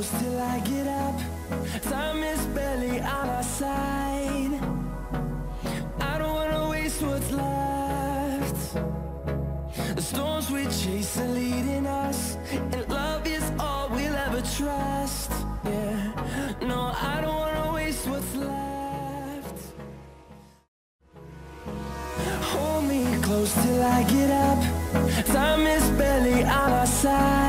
close till I get up. Time is barely on our side. I don't wanna waste what's left. The storms we chase are leading us, and love is all we'll ever trust. Yeah, no, I don't wanna waste what's left. Hold me close till I get up. Time is barely on our side.